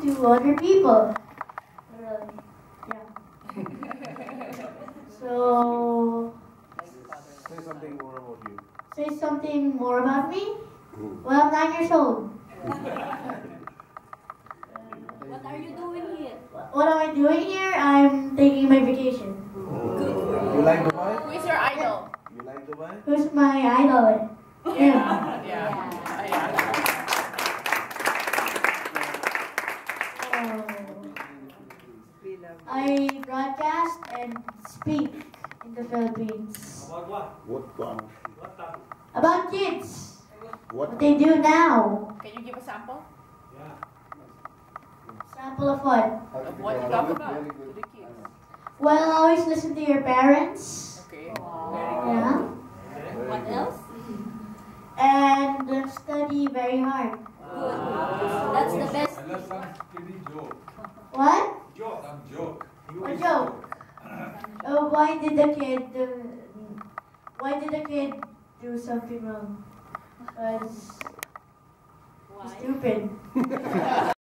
to other people. Really. Yeah. So, Say something more about you. say something more about me? Well, I'm 9 years old. What are you doing here? What am I doing here? I'm taking my vacation. You like Dubai? Who is your idol? You like Dubai? Who's my idol? Him. Yeah. I broadcast and speak in the Philippines. About what? What one? What topic? About kids. What? What they do now. Can you give a sample Yeah. Sample of what? of what you talk about to the kids? Well, always listen to your parents. Okay. Yeah. What else? And study very hard. Good. That's the best. I love some funny joke. What? Some joke. A joke. Oh, why did the kid do something wrong? Because Why? stupid.